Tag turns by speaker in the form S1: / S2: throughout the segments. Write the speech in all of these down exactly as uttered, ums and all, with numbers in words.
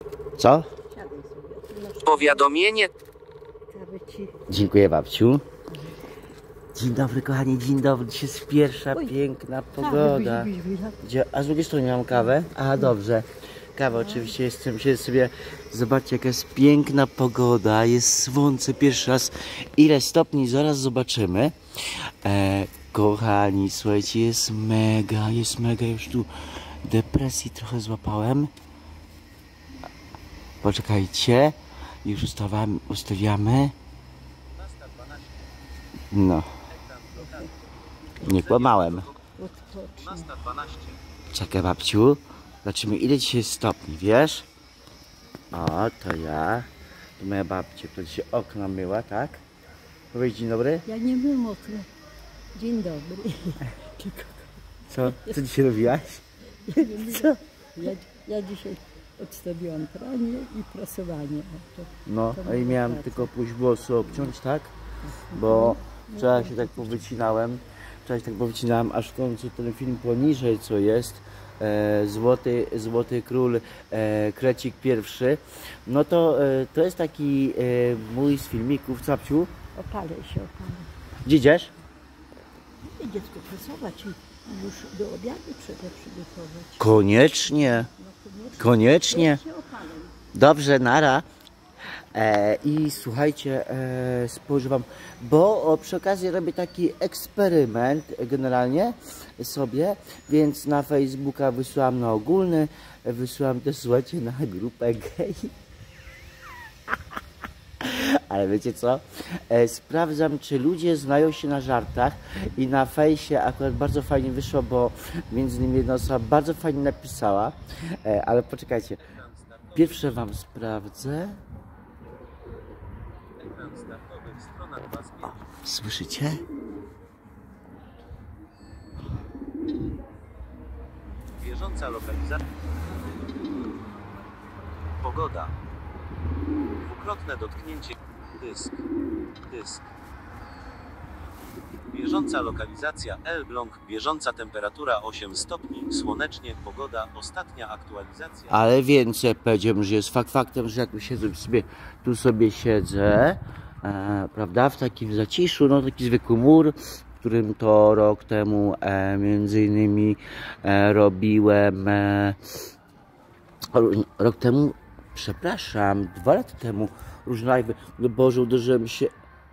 S1: Co?
S2: Powiadomienie.
S1: Dziękuję, babciu. Dzień dobry, kochani, dzień dobry. Dzisiaj jest pierwsza Oj. piękna pogoda. Gdzie, a z drugiej strony mam kawę? A dobrze. Kawa oczywiście jestem, siedzę sobie. Zobaczcie, jaka jest piękna pogoda. Jest słońce pierwszy raz. Ile stopni zaraz zobaczymy. E, kochani, słuchajcie, jest mega, jest mega. Już tu depresji trochę złapałem. Poczekajcie. Już ustawiamy. ustawiamy. No. Nie kłamałem. Czekaj, babciu. Zobaczymy, ile dzisiaj jest stopni, wiesz? O, to ja. To moja babcia, która dzisiaj okno myła, tak? Powiedz dzień dobry.
S3: Ja nie myłem okna. Dzień dobry.
S1: Co? Co dzisiaj robiłaś?
S3: Ja, Co? Ja, ja dzisiaj odstawiłam pranie i prasowanie. To,
S1: no,
S3: to
S1: a i miałem
S3: praca.
S1: tylko pójść włosy obciąć, tak? Bo wczoraj się tak powycinałem. Wczoraj się tak powycinałem, aż w końcu ten film poniżej, co jest. E, Złoty, Złoty Król, e, Krecik pierwszy. No to e, to jest taki e, mój z filmików, capciu.
S3: Opalę się, opalę.
S1: Gdzie idziesz?
S3: I dziecko prasować i już do obiadu trzeba przygotować.
S1: Koniecznie.
S3: No, koniecznie.
S1: Koniecznie.
S3: Ja się opalę.
S1: Dobrze, nara. E, I słuchajcie, e, spojrzę wam, bo o, przy okazji robię taki eksperyment generalnie sobie, więc na Facebooka wysłałam na ogólny, wysłałam też, słuchajcie, na grupę gay. Ale wiecie co? E, sprawdzam, czy ludzie znają się na żartach i na fejsie akurat bardzo fajnie wyszło, bo między innymi jedna osoba bardzo fajnie napisała, e, ale poczekajcie, pierwsze wam sprawdzę. O, słyszycie?
S2: Bieżąca lokalizacja. Pogoda. Dwukrotne dotknięcie. Dysk. Dysk. Bieżąca lokalizacja Elbląg. Bieżąca temperatura osiem stopni. Słonecznie. Pogoda. Ostatnia aktualizacja.
S1: Ale więcej powiedziałem, że jest fakt faktem, że jak tu siedzę sobie, tu sobie siedzę, e, prawda, w takim zaciszu, no taki zwykły mur, w którym to rok temu e, między innymi e, robiłem e, rok temu, przepraszam, dwa lata temu różne live'y. No Boże, uderzyłem się.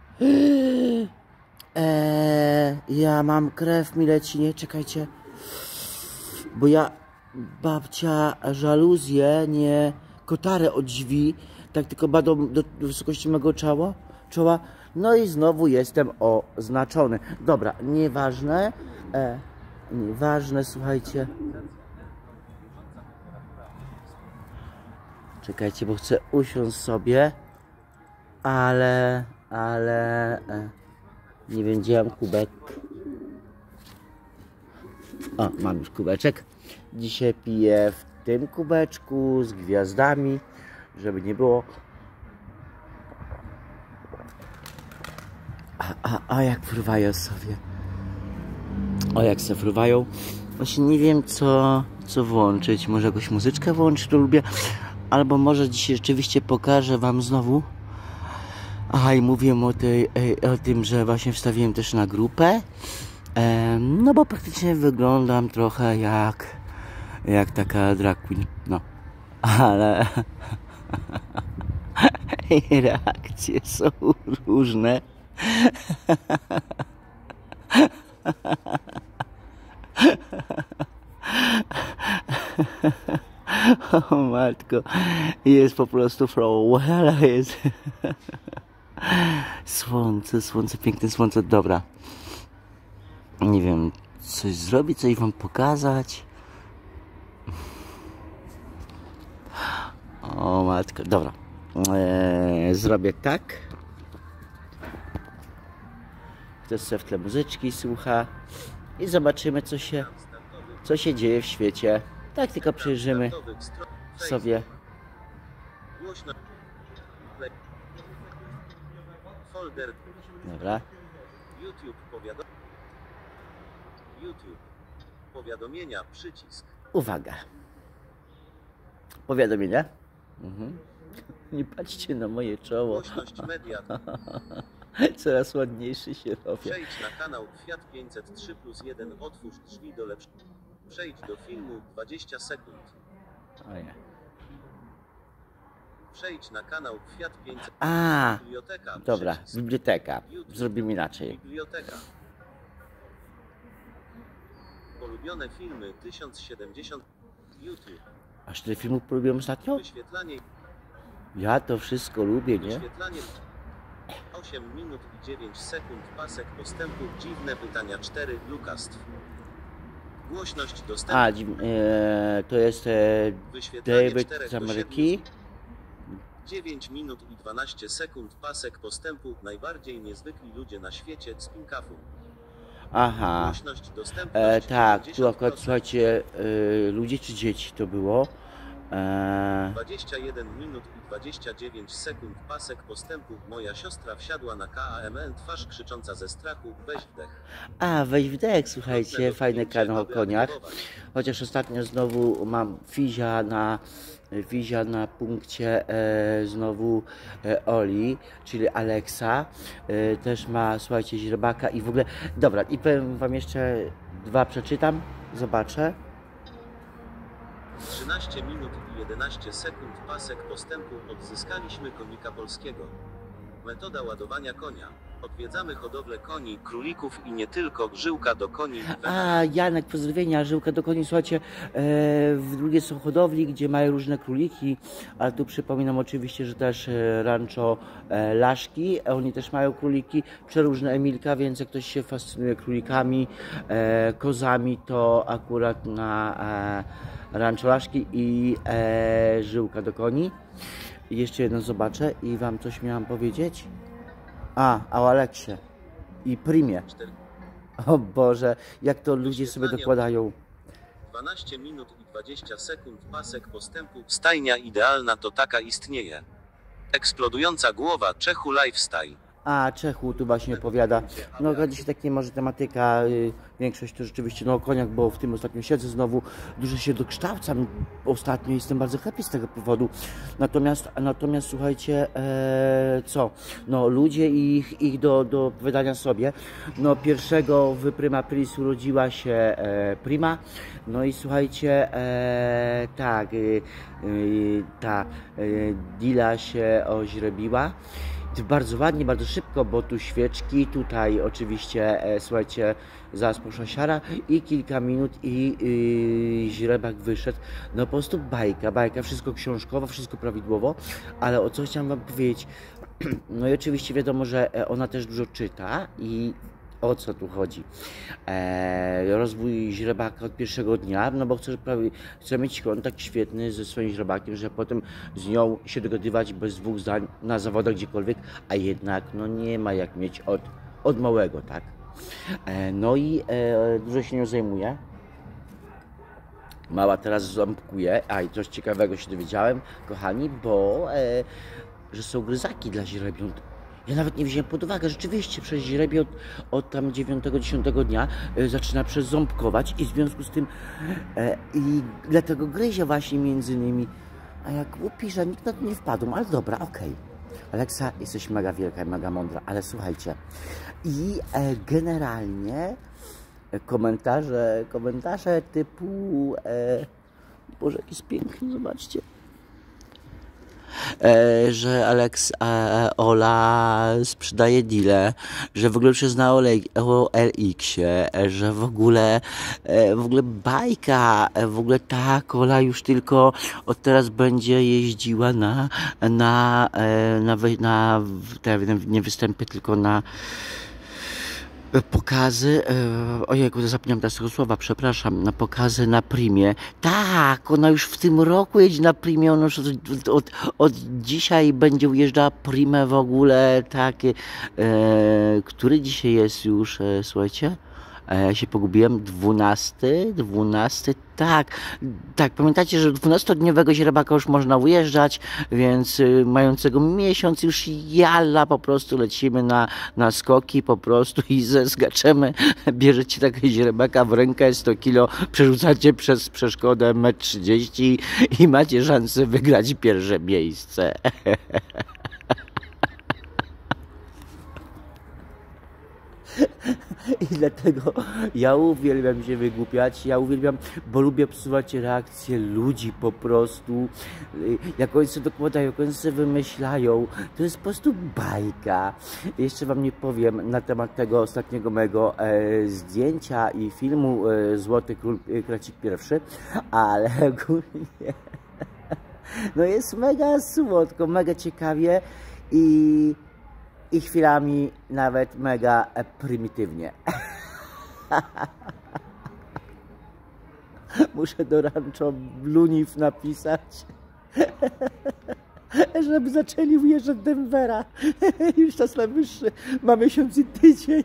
S1: E, ja mam krew, mi leci, nie, czekajcie. Bo ja, babcia, żaluzję, nie kotarę od drzwi, tak tylko badą do, do wysokości mego czoła, czoła. No i znowu jestem oznaczony. Dobra, nieważne, e, nieważne, słuchajcie. Czekajcie, bo chcę usiąść sobie, ale, ale, e, nie wiem, gdzie mam kubek. O, mam już kubeczek. Dzisiaj piję w tym kubeczku z gwiazdami, żeby nie było. A, a, a jak fruwają sobie. O, jak se fruwają. Właśnie nie wiem, co, co włączyć. Może jakąś muzyczkę włączyć, to lubię. Albo może dzisiaj rzeczywiście pokażę wam znowu. Aha, i mówię o, tej, o tym, że właśnie wstawiłem też na grupę. No bo praktycznie wyglądam trochę jak jak taka drag queen, no, ale reakcje są różne. O matko, jest po prostu flow, ale jest słońce, słońce, piękne słońce, dobra. Nie wiem, coś zrobić, coś wam pokazać. O matko, dobra. Eee, zrobię tak. Ktoś sobie w tle muzyczki słucha i zobaczymy, co się, co się dzieje w świecie. Tak tylko przyjrzymy sobie. Dobra.
S2: YouTube powiadom... YouTube. Powiadomienia, przycisk.
S1: Uwaga. Powiadomienia. Mhm. Nie patrzcie na moje czoło.
S2: Głośność media.
S1: Coraz ładniejszy się robię.
S2: Przejdź na kanał Fiat pięćset trzy plus jeden. Otwórz drzwi do lepszego. Przejdź do filmu dwadzieścia sekund.
S1: Ojej.
S2: Przejdź na kanał Fiat pięćset.
S1: A,
S2: Biblioteka.
S1: dobra,
S2: Przycisk.
S1: biblioteka.
S2: YouTube.
S1: Zrobimy inaczej.
S2: Biblioteka. Ulubione filmy tysiąc siedemdziesiąt. YouTube.
S1: Aż tyle filmów polubiłem ostatnio?
S2: Wyświetlanie.
S1: Ja to wszystko lubię, nie?
S2: Wyświetlanie. osiem minut i dziewięć sekund. Pasek postępu. Dziwne pytania cztery. Lukastw. Głośność dostępu.
S1: A, dzi- e, to jest e,
S2: Wyświetlanie
S1: David
S2: cztery
S1: z
S2: do
S1: Ameryki.
S2: dziewięć minut i dwanaście sekund. Pasek postępu. Najbardziej niezwykli ludzie na świecie. Spinkafu.
S1: Aha.
S2: Głośność dostępu.
S1: E, tak, tu akurat słuchajcie, e, ludzie czy dzieci to było. E,
S2: dwadzieścia jeden minut i dwadzieścia dziewięć sekund. Pasek postępu. Moja siostra wsiadła na K A M N. Twarz krzycząca ze strachu. Weź wdech.
S1: a, weź wdech, słuchajcie,
S2: Nocnego
S1: fajny
S2: zdjęcie,
S1: kanał o
S2: aby
S1: koniach.
S2: aktywować.
S1: Chociaż ostatnio znowu mam Fizia na, Fizia na punkcie e, znowu e, Oli, czyli Alexa. E, też ma, słuchajcie, źrebaka i w ogóle... Dobra, i powiem wam jeszcze dwa przeczytam, zobaczę.
S2: trzynaście minut i jedenaście sekund. Pasek postępu. Odzyskaliśmy konika polskiego. Metoda ładowania konia. Odwiedzamy hodowlę koni, królików i nie tylko. Żyłka do koni.
S1: A, Janek, pozdrowienia, żyłka do koni, słuchajcie, e, w drugiej są hodowli, gdzie mają różne króliki, ale tu przypominam oczywiście, że też e, rancho e, Laszki, e, oni też mają króliki, przeróżne Emilka, więc jak ktoś się fascynuje królikami, e, kozami, to akurat na e, rancho Laszki i e, żyłka do koni. I jeszcze jedno zobaczę i wam coś miałam powiedzieć. A, o Aleksie i Primie. O Boże, jak to ludzie sobie dokładają.
S2: dwanaście minut i dwadzieścia sekund. Pasek postępu. Stajnia idealna to taka istnieje. Eksplodująca głowa. Czechu Lifestyle.
S1: A, Czechu tu właśnie opowiada. No, akurat się takie może tematyka, y, większość to rzeczywiście no o koniach, bo w tym ostatnio siedzę znowu, dużo się dokształcam ostatnio i jestem bardzo happy z tego powodu. Natomiast, natomiast słuchajcie, e, co? No, ludzie i ich, ich do, do opowiadania sobie. No, pierwszego w Prima Aprilis urodziła się e, Prima, no i słuchajcie, e, tak, y, y, ta y, Dila się oźrebiła. Bardzo ładnie, bardzo szybko, bo tu świeczki, tutaj oczywiście, e, słuchajcie, zaraz poszła siara i kilka minut i yy, źrebak wyszedł. No po prostu bajka, bajka, wszystko książkowo, wszystko prawidłowo, ale o co chciałam wam powiedzieć, no i oczywiście wiadomo, że ona też dużo czyta i o co tu chodzi? Eee, rozwój źrebaka od pierwszego dnia, no bo chcę, prawie, chcę mieć kontakt świetny ze swoim źrebakiem, że potem z nią się dogadywać bez dwóch zdań na zawodach gdziekolwiek, a jednak no nie ma jak mieć od, od małego, tak? Eee, no i e, dużo się nią zajmuje. Mała teraz ząbkuje, a i coś ciekawego się dowiedziałem, kochani, bo e, że są gryzaki dla źrebiąt. Ja nawet nie wziąłem pod uwagę, rzeczywiście przez źrebie od, od tam dziewiątego dziesiątego dnia e, zaczyna przeząbkować i w związku z tym e, i dlatego gryzie właśnie między nimi. A jak głupi, że nikt na to nie wpadł, ale dobra, okej. Okay. Aleksa, jesteś mega wielka i mega mądra, ale słuchajcie. I e, generalnie e, komentarze, komentarze typu e, Boże, jaki jest piękny, zobaczcie. E, że Alex e, Ola sprzedaje deale, że w ogóle przyzna o L X-ie, że w ogóle e, w ogóle bajka, e, w ogóle tak, Ola już tylko od teraz będzie jeździła na na, e, na, na, na nie występy, tylko na pokazy, e, ojejku, zapomniałem teraz tego słowa, przepraszam, na pokazy na Primie. Tak, ona już w tym roku jedzie na Primie, ona już od, od, od dzisiaj będzie ujeżdżała Primę w ogóle, tak, e, który dzisiaj jest już, e, słuchajcie, A ja się pogubiłem. Dwunasty, dwunasty, tak. Tak, pamiętacie, że dwunastodniowego źrebaka już można ujeżdżać, więc y, mającego miesiąc już jalla, po prostu lecimy na, na skoki po prostu i zeskaczemy. Bierzecie takiego źrebaka w rękę, sto kilo, przerzucacie przez przeszkodę metr trzydzieści i macie szansę wygrać pierwsze miejsce. I dlatego ja uwielbiam się wygłupiać, ja uwielbiam, bo lubię psuwać reakcje ludzi po prostu, jak oni sobie dokładają, jak oni sobie wymyślają, to jest po prostu bajka. Jeszcze wam nie powiem na temat tego ostatniego mego e, zdjęcia i filmu e, Złoty Król e, Kracik Pierwszy, ale ogólnie no jest mega słodko, mega ciekawie i I chwilami nawet mega prymitywnie. Muszę do Rancho Bluniw napisać, żeby zaczęli wjeżdżać do Denvera. Już czas najwyższy. Ma miesiąc i tydzień.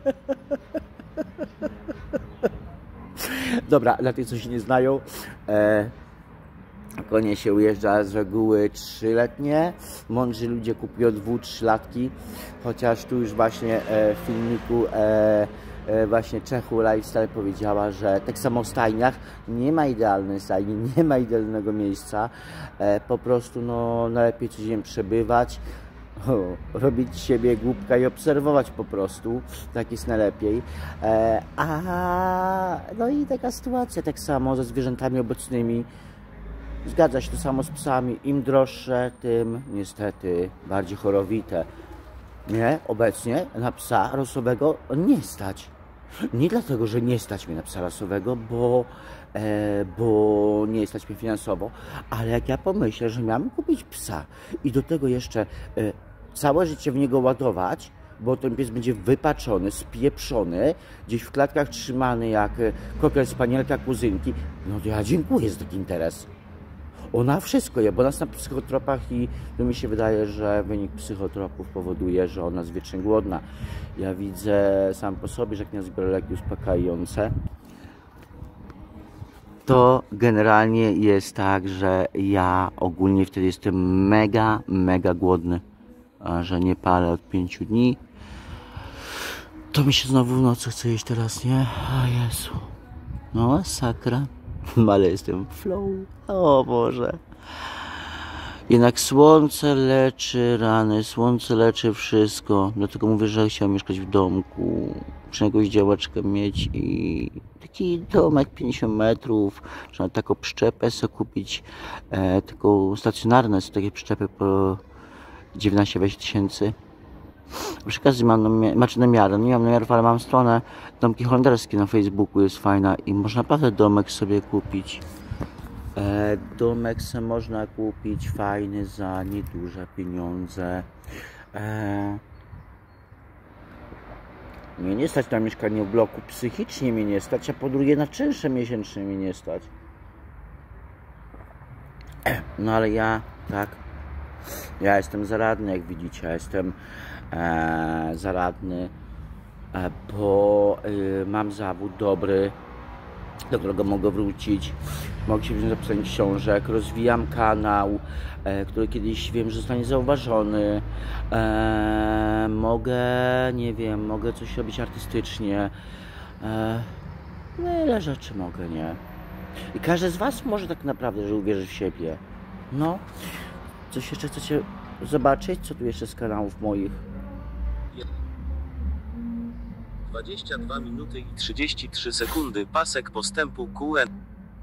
S1: Dobra, dla tych, co się nie znają, e konie się ujeżdża z reguły trzyletnie. Mądrzy ludzie kupują dwu, trzylatki. Chociaż tu już właśnie e, w filmiku e, e, właśnie Czechu Lifestyle powiedziała, że tak samo w stajniach nie ma idealnej stajni, nie ma idealnego miejsca. E, po prostu no, najlepiej codziennie przebywać, o, robić siebie głupka i obserwować po prostu. Tak jest najlepiej. E, a no i taka sytuacja tak samo ze zwierzętami obecnymi. Zgadza się to samo z psami. Im droższe, tym niestety bardziej chorowite. Nie, obecnie na psa rasowego nie stać. Nie dlatego, że nie stać mnie na psa rasowego, bo, e, bo nie stać mnie finansowo, ale jak ja pomyślę, że miałem kupić psa i do tego jeszcze e, całe życie w niego ładować, bo ten pies będzie wypaczony, spieprzony, gdzieś w klatkach trzymany jak kokiel, spanielka, kuzynki, no to ja dziękuję za taki interes. Ona wszystko je, bo nas na psychotropach i to mi się wydaje, że wynik psychotropów powoduje, że ona jest wiecznie głodna. Ja widzę sam po sobie, że jak nie zbiorę leki uspokajające, to generalnie jest tak, że ja ogólnie wtedy jestem mega, mega głodny, a że nie palę od pięciu dni, to mi się znowu w nocy chce jeść teraz, nie? O Jezu, no masakra. Ale jestem w flow. O Boże. Jednak słońce leczy rany, słońce leczy wszystko. Dlatego mówię, że chciałem mieszkać w domku, czy jakąś działeczkę mieć i taki domek pięćdziesiąt metrów, czy nawet taką przyczepę sobie kupić, e, taką stacjonarną, są takie przyczepy po dziewiętnaście dwadzieścia tysięcy. Przy okazji mam znaczy namiarę, nie mam namiarów, ale mam stronę Domki Holenderskie na Facebooku, jest fajna i można naprawdę domek sobie kupić. E, domek sobie można kupić fajny za nieduże pieniądze. E, mnie nie stać na mieszkanie w bloku, psychicznie mnie nie stać, a po drugie na czynsze miesięczne mnie nie stać. No ale ja, tak, ja jestem zaradny, jak widzicie, ja jestem e, zaradny, e, bo e, mam zawód dobry, do którego mogę wrócić, mogę się wziąć za pisanie książek, rozwijam kanał, e, który kiedyś wiem, że zostanie zauważony, e, mogę, nie wiem, mogę coś robić artystycznie, e, wiele rzeczy mogę, nie? I każdy z was może tak naprawdę, że uwierzy w siebie. No, coś jeszcze chcecie zobaczyć? Co tu jeszcze z kanałów moich?
S2: dwadzieścia dwa minuty i trzydzieści trzy sekundy. Pasek postępu Q N.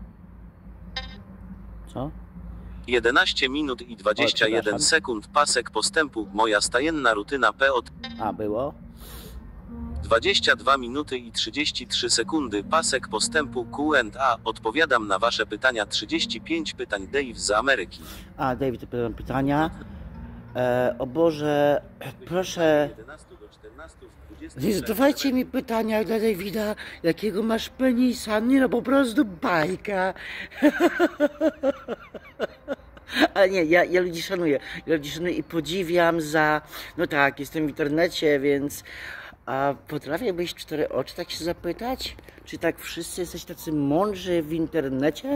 S1: Co?
S2: jedenaście minut i dwadzieścia jeden sekund. Pasek postępu. Moja stajenna rutyna P od.
S1: A, było?
S2: dwadzieścia dwa minuty i trzydzieści trzy sekundy. Pasek postępu Q and A. Odpowiadam na wasze pytania. trzydzieści pięć pytań. Dave z Ameryki.
S1: A, David, to pytam pytania. E, o Boże, proszę, nie zadawajcie mi pytania dla Davida, jakiego masz penisa. Nie no, po prostu bajka. Ale nie, ja, ja ludzi szanuję. Ja ludzi szanuję i podziwiam za... No tak, jestem w internecie, więc A potrafiłbyś cztery oczy tak się zapytać? Czy tak wszyscy jesteście tacy mądrzy w internecie?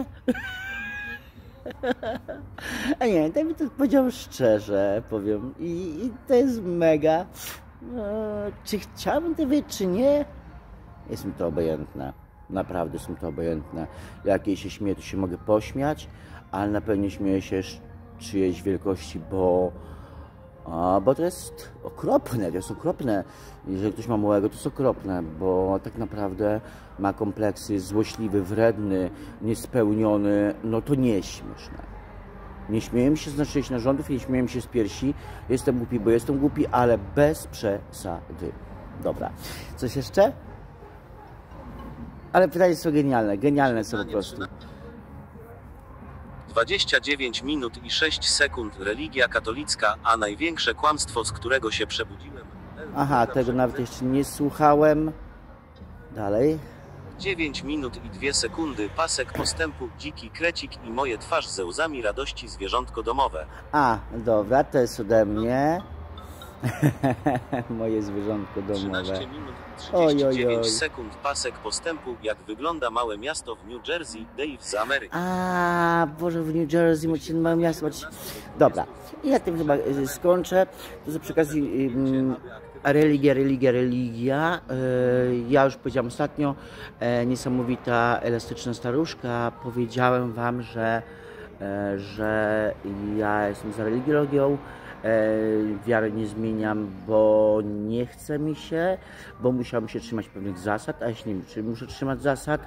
S1: A nie, tak mi to powiedział szczerze, powiem. I, i to jest mega. No, czy chciałbym to wiedzieć, czy nie? Jest mi to obojętne. Naprawdę jest mi to obojętne. Jak jej się śmieję, to się mogę pośmiać, ale na pewno nie śmieję się z czyjejś wielkości, bo... A, bo to jest okropne, to jest okropne. Jeżeli ktoś ma małego, to jest okropne, bo tak naprawdę ma kompleksy, jest złośliwy, wredny, niespełniony, no to nie jest śmieszne. Nie śmieję się z naszych narządów, nie śmieję się z piersi. Jestem głupi, bo jestem głupi, ale bez przesady. Dobra. Coś jeszcze? Ale pytania są genialne, genialne są po prostu.
S2: dwadzieścia dziewięć minut i sześć sekund. Religia katolicka, a największe kłamstwo, z którego się przebudziłem.
S1: Aha, tego nawet jeszcze nie słuchałem. Dalej.
S2: dziewięć minut i dwie sekundy. Pasek postępu, dziki krecik i moje twarz ze łzami radości, zwierzątko domowe.
S1: A, dobra, to jest ode mnie. Moje zwierzątko domowe.
S2: trzynaście minut i
S1: Oj,
S2: trzydzieści
S1: oj,
S2: dziewięć
S1: oj.
S2: sekund. Pasek postępu, jak wygląda małe miasto w New Jersey, Dave z Ameryki.
S1: A, Boże, w New Jersey macie małe miasto. Macie... Dobra, i na tym chyba y, skończę. To za przy okazji y, religia, religia, religia. Y, ja już powiedziałam ostatnio, y, niesamowita, elastyczna staruszka. Powiedziałem wam, że, y, że ja jestem za religią. Wiary nie zmieniam, bo nie chce mi się, bo musiałbym się trzymać pewnych zasad, a jeśli nie muszę trzymać zasad,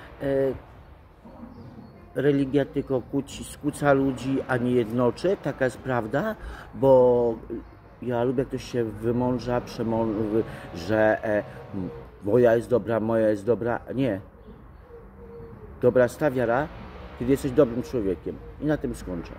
S1: religia tylko kłóci, skłóca ludzi, a nie jednoczy, taka jest prawda, bo ja lubię, jak ktoś się wymądrza, przemądrzy, że e, moja jest dobra, moja jest dobra, nie. Dobra jest ta wiara, kiedy jesteś dobrym człowiekiem i na tym skończę.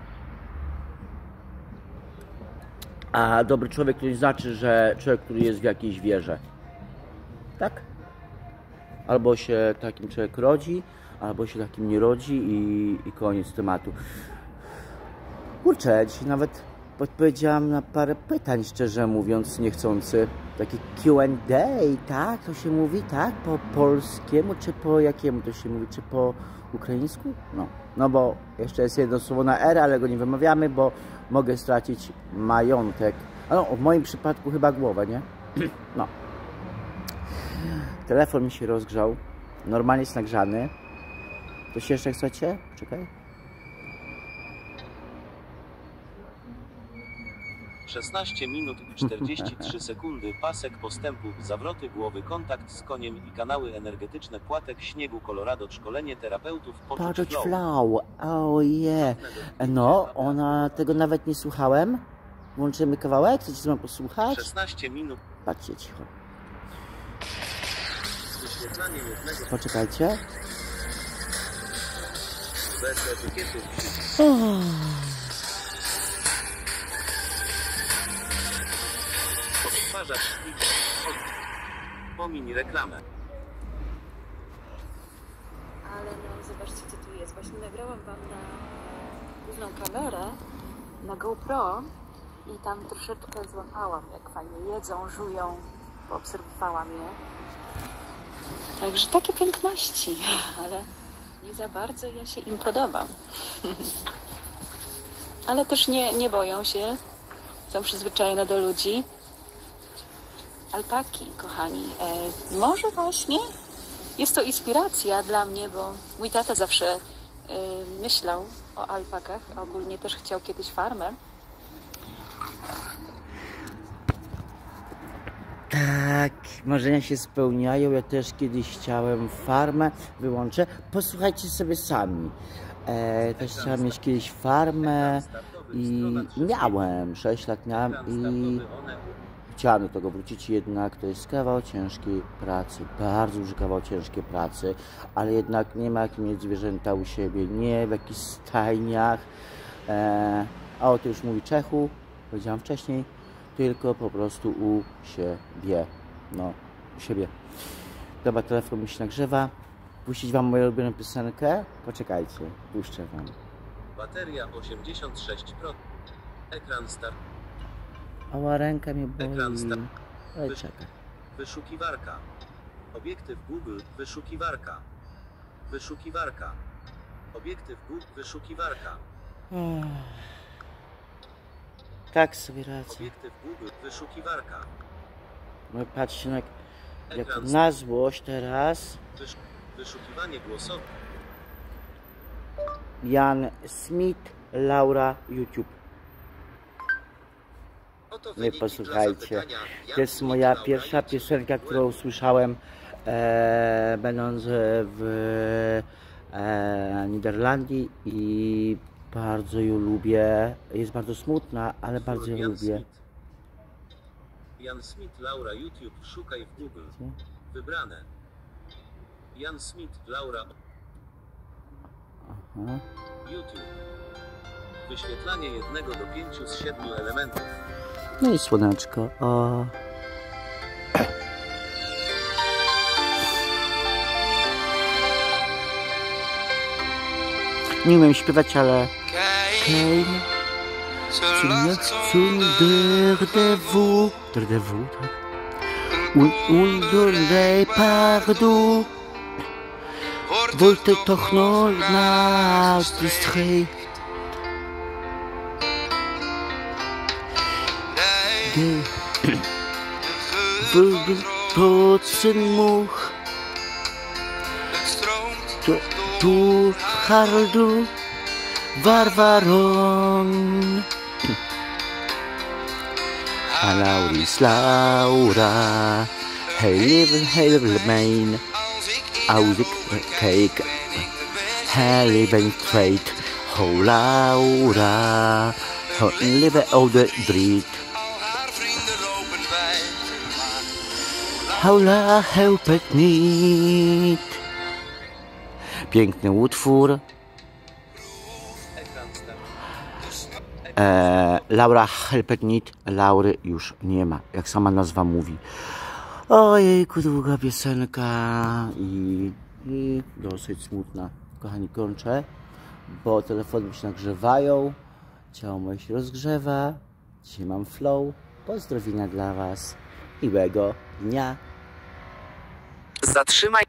S1: A dobry człowiek to nie znaczy, że człowiek, który jest w jakiejś wierze. Tak? Albo się takim człowiek rodzi, albo się takim nie rodzi i, i koniec tematu. Kurczę, dzisiaj nawet odpowiedziałam na parę pytań, szczerze mówiąc, niechcący. Taki Q and A, tak? To się mówi, tak? Po polskiemu, czy po jakiemu to się mówi? Czy po ukraińsku? No, no bo jeszcze jest jedno słowo na R, ale go nie wymawiamy, bo mogę stracić majątek. A no, w moim przypadku chyba głowę, nie? No. Telefon mi się rozgrzał. Normalnie jest nagrzany. Coś jeszcze chcecie? Czekaj.
S2: szesnaście minut i czterdzieści trzy sekundy. Pasek postępu, zawroty głowy, kontakt z koniem i kanały energetyczne, płatek śniegu, Colorado, szkolenie terapeutów, poczuć
S1: Poczuć
S2: flow.
S1: flow. Oh yeah. No, ona tego nawet nie słuchałem. Włączymy kawałek, chcecie sobie posłuchać?
S2: szesnaście minut.
S1: Patrzcie cicho.
S2: Wyświetlanie jednego
S1: Poczekajcie.
S2: bez etykietu.
S1: Oh.
S2: Odtwarzacz śliczny. Pomiń reklamę.
S4: Ale no zobaczcie, co tu jest. Właśnie nagrałam wam na e, główną kamerę, na GoPro i tam troszeczkę złapałam, jak fajnie jedzą, żują, poobserwowałam je. Także takie piękności, ale nie za bardzo ja się im podobam. Ale też nie, nie boją się, są przyzwyczajone do ludzi. Alpaki, kochani. E, może właśnie jest to inspiracja dla mnie, bo mój tata zawsze e, myślał o alpakach, a ogólnie też chciał kiedyś farmę.
S1: Tak, marzenia się spełniają. Ja też kiedyś chciałem farmę. Wyłączę. Posłuchajcie sobie sami. E, też chciałem mieć kiedyś farmę i miałem. sześć lat miałem i chciałem do tego wrócić, jednak to jest kawał ciężkiej pracy, bardzo duży kawał ciężkiej pracy, ale jednak nie ma jak mieć zwierzęta u siebie, nie w jakichś stajniach, e, a o tym już mówi Czechu, powiedziałam wcześniej, tylko po prostu u siebie, no, u siebie. Dobra, telefon mi się nagrzewa, puścić wam moją ulubioną piosenkę? Poczekajcie, puszczę wam.
S2: Bateria osiemdziesiąt sześć procent. Ekran start.
S1: Ała, ręka mnie boli.
S2: Ekran start.
S1: Oj, czekaj.
S2: Wyszukiwarka. Obiektyw Google. Wyszukiwarka. Wyszukiwarka. Obiektyw Google. Wyszukiwarka.
S1: Tak sobie radzę.
S2: Obiektyw Google. Wyszukiwarka.
S1: No patrzcie, no jak, jak
S2: Ekran.
S1: na złość teraz.
S2: Wysz... Wyszukiwanie głosowe.
S1: Jan Smith, Laura, YouTube.
S2: Oto
S1: Nie
S2: wyniki
S1: posłuchajcie.
S2: dla zapytania.
S1: To jest moja pierwsza piosenka, którą usłyszałem e, będąc w e, Niderlandii i bardzo ją lubię. Jest bardzo smutna, ale bardzo ją
S2: Jan
S1: lubię.
S2: Smith. Jan Smith, Laura, YouTube. Szukaj w Google. Wybrane. Jan Smith, Laura.
S1: Aha.
S2: YouTube. Wyświetlanie jednego do pięciu z siedmiu elementów.
S1: No i słoneczko. O. Nie umiem śpiewać, ale Kane Zunder de vous Der de vous, tak? Und under de partout Wollte toch nog naast de streep De Wilde trotsen moeg Door Hardo Varvaron A Lauris Laura Heel heel mijn Als ik kijk Heel ben kwijt Ho Laura Ho lieve oude driet Hola, help het niet. Piękny utwór. E, Laura help it niet. Laury już nie ma, jak sama nazwa mówi. Ojejku, długa piosenka i, i dosyć smutna. Kochani, kończę, bo telefony mi się nagrzewają, ciało moje się rozgrzewa. Dzisiaj mam flow. Pozdrowienia dla Was. Miłego dnia.
S5: Zatrzymaj.